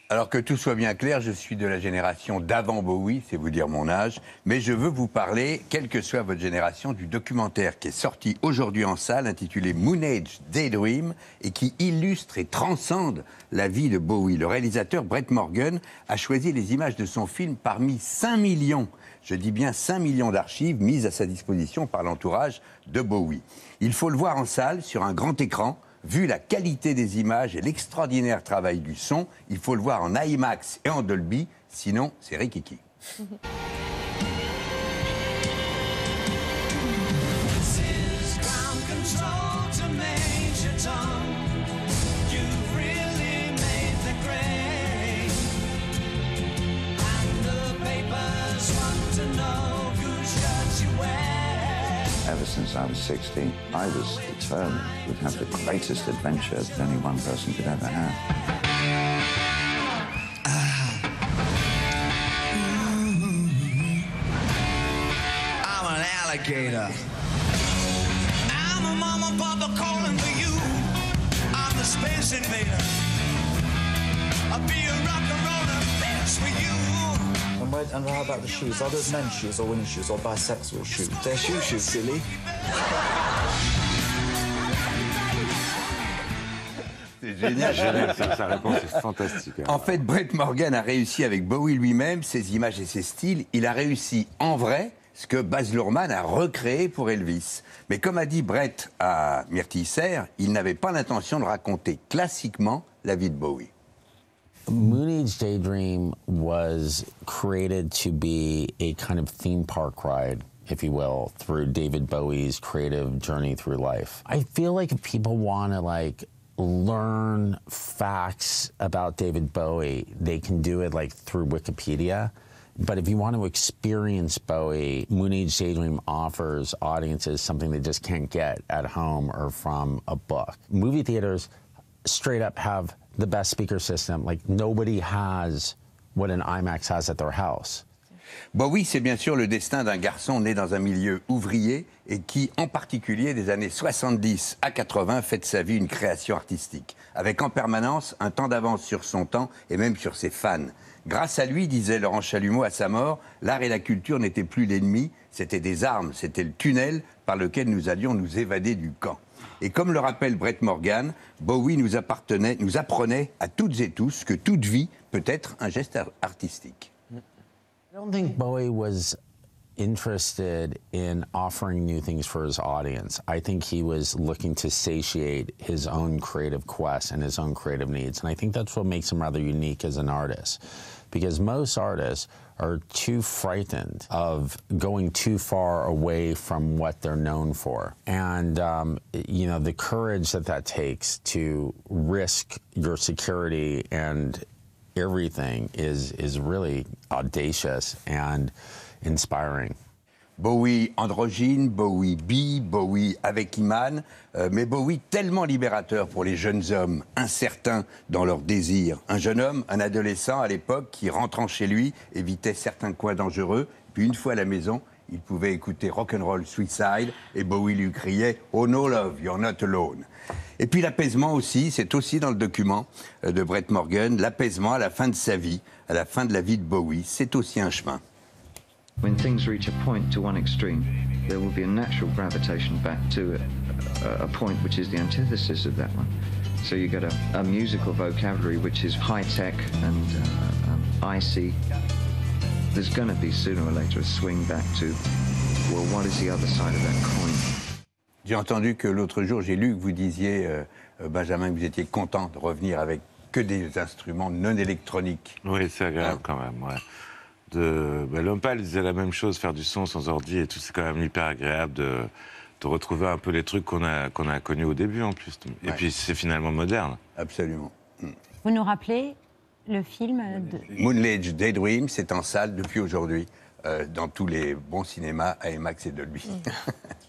Alors que tout soit bien clair, je suis de la génération d'avant Bowie, c'est vous dire mon âge, mais je veux vous parler, quelle que soit votre génération, du documentaire qui est sorti aujourd'hui en salle, intitulé Moon Age Daydream, et qui illustre et transcende la vie de Bowie. Le réalisateur Brett Morgen a choisi les images de son film parmi 5 millions, je dis bien 5 millions d'archives mises à sa disposition par l'entourage de Bowie. Il faut le voir en salle, sur un grand écran. Vu la qualité des images et l'extraordinaire travail du son, il faut le voir en IMAX et en Dolby, sinon c'est rikiki. Ever since I was 16, I was determined we'd have the greatest adventure that only one person could ever have. I'm an alligator. I'm a mama papa calling for you. I'm the space invader. I'll be a rock and roller bitch for you. And how about the shoes? Are those men's shoes or women's shoes or bisexual shoes? They're shoes, silly. C'est génial. Sa réponse est fantastique. En fait, Brett Morgen a réussi avec Bowie lui-même, ses images et ses styles. Il a réussi en vrai ce que Baz Luhrmann a recréé pour Elvis. Mais comme a dit Brett à Myrtille Serre, il n'avait pas l'intention de raconter classiquement la vie de Bowie. Moon Age Daydream was created to be a kind of theme park ride, if you will, through David Bowie's creative journey through life. I feel like if people want to learn facts about David Bowie, they can do it through Wikipedia. But if you want to experience Bowie, Moon Age Daydream offers audiences something they just can't get at home or from a book. Movie theaters straight up have the best speaker system. Nobody has what an IMAX has at their house. Bowie, c'est bien sûr le destin d'un garçon né dans un milieu ouvrier et qui, en particulier des années 70 à 80, fait de sa vie une création artistique, avec en permanence un temps d'avance sur son temps et même sur ses fans. Grâce à lui, disait Laurent Chalumeau à sa mort, l'art et la culture n'étaient plus l'ennemi, c'était des armes, c'était le tunnel par lequel nous allions nous évader du camp. Et comme le rappelle Brett Morgen, Bowie nous apprenait à toutes et tous que toute vie peut être un geste artistique. I don't think Bowie was interested in offering new things for his audience. I think he was looking to satiate his own creative quest and his own creative needs. And I think that's what makes him rather unique as an artist. Because most artists are too frightened of going too far away from what they're known for. And, the courage that takes to risk your security and everything is really audacious and inspiring. Bowie androgyne, Bowie bi, Bowie avec Iman, mais Bowie tellement libérateur pour les jeunes hommes, incertains dans leurs désirs. Un jeune homme, un adolescent à l'époque, qui rentrant chez lui, évitait certains coins dangereux, puis une fois à la maison, il pouvait écouter Rock'n'Roll Suicide, et Bowie lui criait « Oh no love, you're not alone ». Et puis l'apaisement aussi, c'est aussi dans le document de Brett Morgen, l'apaisement à la fin de sa vie, à la fin de la vie de Bowie, c'est aussi un chemin. When things reach a point to one extreme, there will be a natural gravitation back to a point which is the antithesis of that one. So you get a musical vocabulary which is high-tech and icy. There's going to be sooner or later a swing back to, well, what is the other side of that coin? J'ai entendu que l'autre jour, j'ai lu que vous disiez, Benjamin, que vous étiez content de revenir avec que des instruments non électroniques. Oui, c'est agréable quand même, ouais. L'homme pâle disait la même chose, faire du son sans ordi et tout, c'est quand même hyper agréable de retrouver un peu les trucs qu'on a connus au début en plus. Et puis c'est finalement moderne. Absolument. Vous nous rappelez le film de... Moon Age Daydream, c'est en salle depuis aujourd'hui, dans tous les bons cinémas IMAX et Dolby.